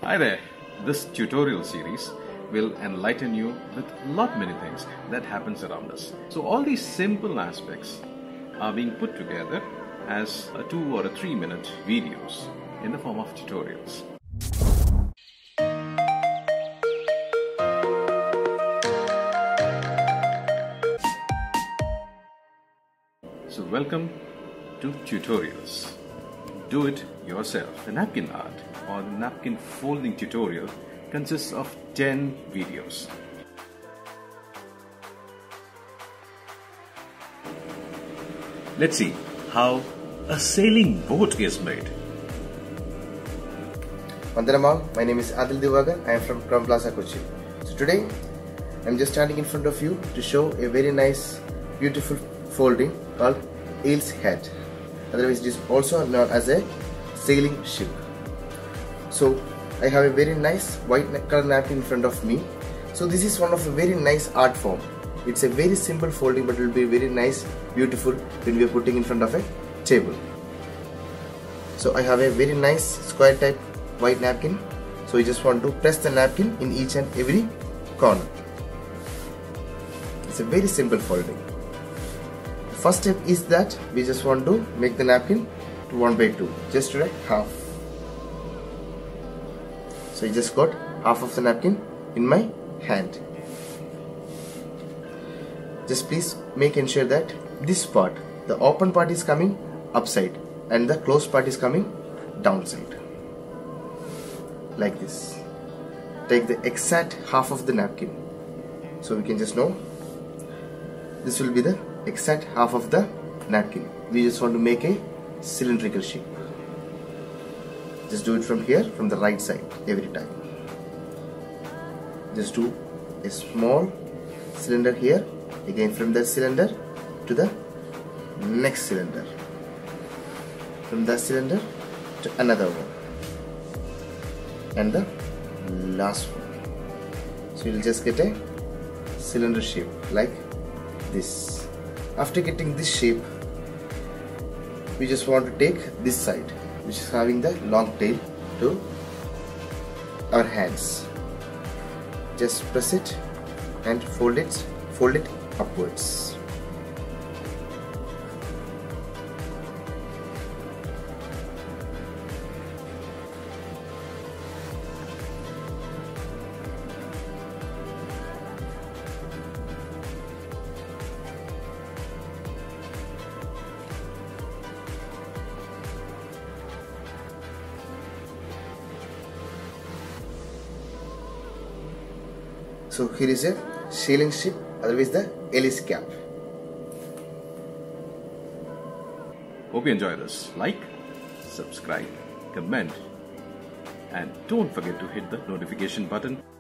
Hi there, this tutorial series will enlighten you with lot many things that happens around us. So all these simple aspects are being put together as a 2 or a 3-minute videos in the form of tutorials. So welcome to tutorials. Do it yourself. The napkin art or the napkin folding tutorial consists of 10 videos. Let's see how a sailing boat is made. Vandanam, my name is Adil Divagar. I am from Crown Plaza, Kochi. So today I am just standing in front of you to show a very nice, beautiful folding called eel's head. Otherwise it is also known as a sailing ship. So I have a very nice white color napkin in front of me. So this is one of a very nice art form. It's a very simple folding, but it will be very nice, beautiful when we are putting in front of a table. So I have a very nice square type white napkin. So you just want to press the napkin in each and every corner. It's a very simple folding. The first step is that we just want to make the napkin to 1/2, just to like half. So I just got half of the napkin in my hand. Just please make ensure that this part, the open part is coming upside and the closed part is coming downside. Like this. Take the exact half of the napkin. So we can just know this will be the exact half of the napkin. We just want to make a cylindrical shape. Just do it from here, from the right side every time. Just do a small cylinder here, again from that cylinder to the next cylinder, from that cylinder to another one, and the last one. So you'll just get a cylinder shape like this. After getting this shape, we just want to take this side, which is having the long tail, to our hands. Just press it and fold it upwards. So here is a sailing ship, otherwise the Ellis cap. Hope you enjoy this. Like, subscribe, comment, and don't forget to hit the notification button.